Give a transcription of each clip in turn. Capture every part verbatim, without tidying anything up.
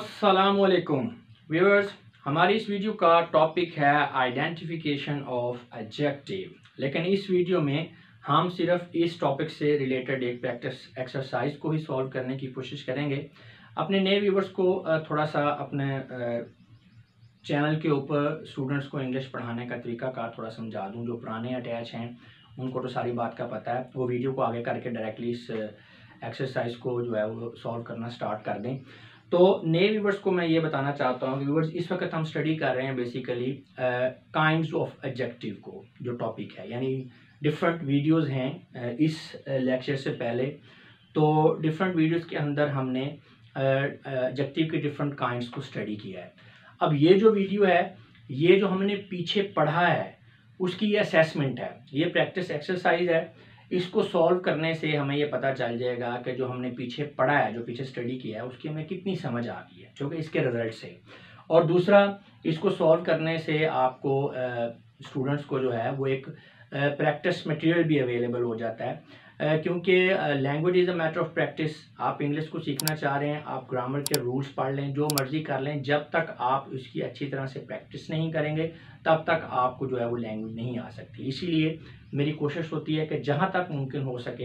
अस्सलामुअलैकुम व्यूअर्स, हमारी इस वीडियो का टॉपिक है आइडेंटिफिकेशन ऑफ एडजेक्टिव। लेकिन इस वीडियो में हम सिर्फ इस टॉपिक से रिलेटेड एक प्रैक्टिस एक्सरसाइज को ही सॉल्व करने की कोशिश करेंगे। अपने नए व्यूअर्स को थोड़ा सा अपने चैनल के ऊपर स्टूडेंट्स को इंग्लिश पढ़ाने का तरीका कार थोड़ा समझा दूं। जो पुराने अटैच हैं उनको तो सारी बात का पता है, वो वीडियो को आगे करके डायरेक्टली इस एक्सरसाइज को जो है वो सॉल्व करना स्टार्ट कर दें। तो नए व्यूवर्स को मैं ये बताना चाहता हूँ कि व्यूवर्स इस वक्त हम स्टडी कर रहे हैं बेसिकली काइंड्स ऑफ एडजेक्टिव को, जो टॉपिक है, यानी डिफरेंट वीडियोस हैं uh, इस लेक्चर से पहले। तो डिफरेंट वीडियोस के अंदर हमने एडजेक्टिव के डिफरेंट काइंड्स को स्टडी किया है। अब ये जो वीडियो है, ये जो हमने पीछे पढ़ा है उसकी ये असेसमेंट है, ये प्रैक्टिस एक्सरसाइज है। इसको सॉल्व करने से हमें ये पता चल जाएगा कि जो हमने पीछे पढ़ा है, जो पीछे स्टडी किया है, उसकी हमें कितनी समझ आ गई है, जो कि इसके रिजल्ट से। और दूसरा, इसको सॉल्व करने से आपको स्टूडेंट्स को जो है वो एक प्रैक्टिस मटेरियल भी अवेलेबल हो जाता है, uh, क्योंकि language is a matter of practice. आप इंग्लिश को सीखना चाह रहे हैं, आप ग्रामर के रूल्स पढ़ लें, जो मर्जी कर लें, जब तक आप इसकी अच्छी तरह से प्रैक्टिस नहीं करेंगे तब तक आपको जो है वो लैंग्वेज नहीं आ सकती। इसीलिए मेरी कोशिश होती है कि जहाँ तक मुमकिन हो सके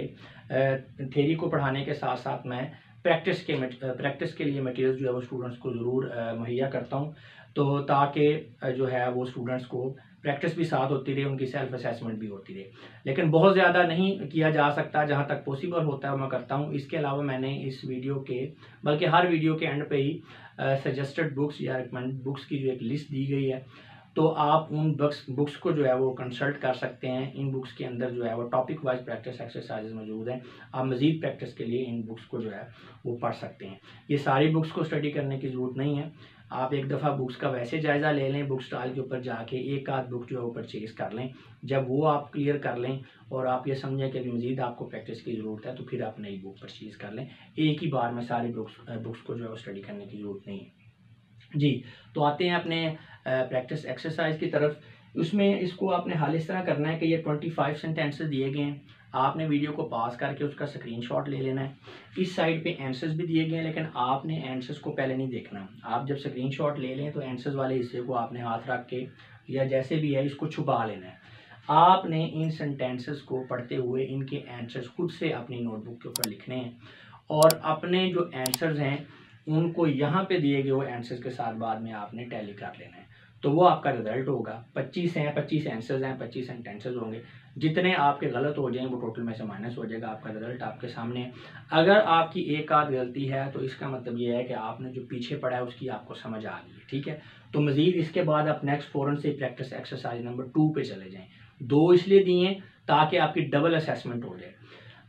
थ्योरी को पढ़ाने के साथ साथ मैं प्रैक्टिस के प्रैक्टिस के लिए मटेरियल जो है वो स्टूडेंट्स को ज़रूर मुहैया करता हूँ, तो ताकि जो है वो स्टूडेंट्स को प्रैक्टिस भी साथ होती रहे, उनकी सेल्फ असेसमेंट भी होती रहे। लेकिन बहुत ज़्यादा नहीं किया जा सकता, जहाँ तक पॉसिबल होता है मैं करता हूँ। इसके अलावा मैंने इस वीडियो के, बल्कि हर वीडियो के एंड पे ही सजेस्टेड बुक्स या रिकमेंडेड बुक्स की जो एक लिस्ट दी गई है, तो आप उन बुक्स बुक्स को जो है वो कंसल्ट कर सकते हैं। इन बुक्स के अंदर जो है वो टॉपिक वाइज प्रैक्टिस एक्सरसाइजेज मौजूद हैं। आप मज़ीद प्रैक्टिस के लिए इन बुक्स को जो है वो पढ़ सकते हैं। ये सारी बुक्स को स्टडी करने की ज़रूरत नहीं है, आप एक दफ़ा बुक्स का वैसे जायज़ा ले लें, बुक स्टॉल के ऊपर जाके एक आध बुक जो है वो परचेज़ कर लें। जब वो आप क्लियर कर लें और आप ये समझें कि मज़ीद आपको प्रैक्टिस की ज़रूरत है, तो फिर आप नई बुक परचेज़ कर लें। एक ही बार में सारी बुक्स बुक्स को जो है वो स्टडी करने की ज़रूरत नहीं है जी। तो आते हैं अपने प्रैक्टिस एक्सरसाइज की तरफ। उसमें इसको आपने हाल इस तरह करना है कि ये पच्चीस सेंटेंसेस दिए गए हैं, आपने वीडियो को पास करके उसका स्क्रीनशॉट ले लेना है। इस साइड पे आंसर्स भी दिए गए हैं, लेकिन आपने आंसर्स को पहले नहीं देखना। आप जब स्क्रीनशॉट ले लें तो आंसर्स वाले हिस्से को आपने हाथ रख के या जैसे भी है इसको छुपा लेना है। आपने इन सेंटेंसेस को पढ़ते हुए इनके आंसर्स खुद से अपनी नोटबुक के ऊपर लिखने हैं, और अपने जो आंसर्स हैं उनको यहाँ पे दिए गए हुए आंसर्स के साथ बाद में आपने टैली कर लेना है, तो वो आपका रिजल्ट होगा। पच्चीस हैं, पच्चीस आंसर्स हैं, पच्चीस सेंटेंसेस होंगे। जितने आपके गलत हो जाएं वो टोटल में से माइनस हो जाएगा, आपका रिजल्ट आपके सामने है। अगर आपकी एक आध गलती है तो इसका मतलब ये है कि आपने जो पीछे पढ़ा है उसकी आपको समझ आ गई है, ठीक है। तो मज़ीद इसके बाद आप नेक्स्ट फ़ौरन से प्रैक्टिस एक्सरसाइज नंबर टू पे चले जाएँ। दो इसलिए दिए ताकि आपकी डबल असेसमेंट हो जाए।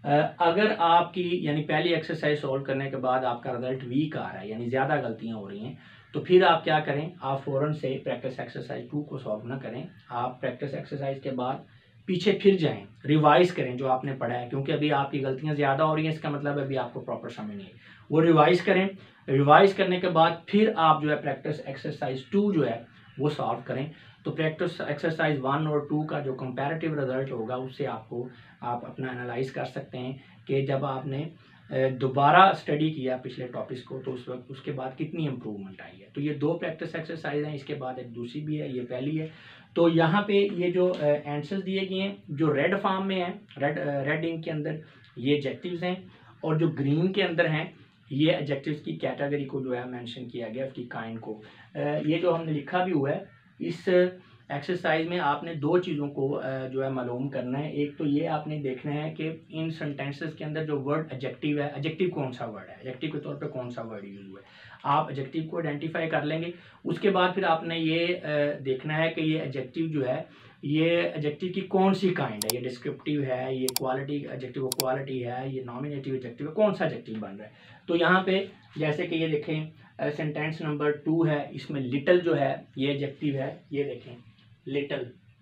अगर आपकी यानी पहली एक्सरसाइज सॉल्व करने के बाद आपका रिजल्ट वीक आ रहा है, यानी ज़्यादा गलतियां हो रही हैं, तो फिर आप क्या करें, आप फ़ौरन से प्रैक्टिस एक्सरसाइज टू को सॉल्व ना करें। आप प्रैक्टिस एक्सरसाइज के बाद पीछे फिर जाएं, रिवाइज करें जो आपने पढ़ा है, क्योंकि अभी आपकी गलतियां ज़्यादा हो रही हैं, इसका मतलब अभी आपको प्रॉपर समझ नहीं है। वो रिवाइज करें। रिवाइज करने के बाद फिर आप जो है प्रैक्टिस एक्सरसाइज टू जो है वो सॉल्व करें। तो प्रैक्टिस एक्सरसाइज वन और टू का जो कंपैरेटिव रिजल्ट होगा उससे आपको आप अपना एनालाइज कर सकते हैं कि जब आपने दोबारा स्टडी किया पिछले टॉपिक्स को तो उस वक्त उसके बाद कितनी इम्प्रूवमेंट आई है। तो ये दो प्रैक्टिस एक्सरसाइज हैं, इसके बाद एक दूसरी भी है, ये पहली है। तो यहाँ पे ये जो आंसर्स दिए गए हैं जो रेड फॉर्म में है, रेड रेड इंक के अंदर ये एडजेक्टिव्स हैं, और जो ग्रीन के अंदर हैं ये एडजेक्टिव्स की कैटेगरी को जो है मेंशन किया गया, उसकी काइंड को। ये जो हमने लिखा भी हुआ है इस एक्सरसाइज में, आपने दो चीज़ों को जो है मालूम करना है। एक तो ये आपने देखना है कि इन सेंटेंसेस के अंदर जो वर्ड एडजेक्टिव है, एडजेक्टिव कौन सा वर्ड है, एडजेक्टिव के तौर पे कौन सा वर्ड यूज हुआ है। आप एडजेक्टिव को आइडेंटिफाई कर लेंगे। उसके बाद फिर आपने ये देखना है कि ये एडजेक्टिव जो है ये एडजेक्टिव की कौन सी काइंड है, ये डिस्क्रिप्टिव है, ये क्वालिटी एडजेक्टिव ऑफ क्वालिटी है, ये नॉमिनेटिव एडजेक्टिव है, कौन सा एडजेक्टिव बन रहा है। तो यहाँ पे जैसे कि ये देखें सेंटेंस नंबर टू है, इसमें लिटिल जो है ये एडजेक्टिव है, ये देखें लिटिल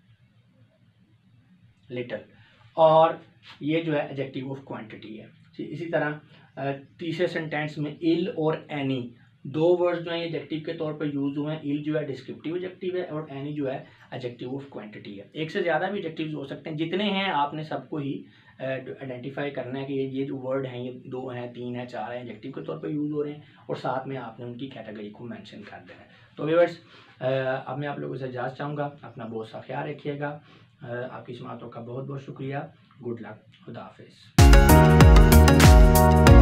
लिटिल, और ये जो है एडजेक्टिव ऑफ क्वांटिटी है। इसी तरह तीसरे सेंटेंस में इल और एनी, दो वर्ड्स जो हैं ये एडजेक्टिव के तौर पर यूज़ हुए हैं। इल जो है डिस्क्रिप्टिव एडजेक्टिव है और एनी जो है एडजेक्टिव ऑफ क्वांटिटी है। एक से ज़्यादा भी एडजेक्टिव्स हो सकते हैं, जितने हैं आपने सबको ही आइडेंटिफाई करना है कि ये ये जो वर्ड हैं ये दो हैं, तीन हैं, चार हैं, एडजेक्टिव के तौर पर यूज़ हो रहे हैं और साथ में आपने उनकी कैटेगरी को मेंशन कर देना है। तो व्यूअर्स अब मैं आप लोगों से इजाज़त चाहूँगा, अपना बहुत सा ख्याल रखिएगा, आपकी समातों का बहुत बहुत शुक्रिया। गुड लक, खुदा हाफिज़।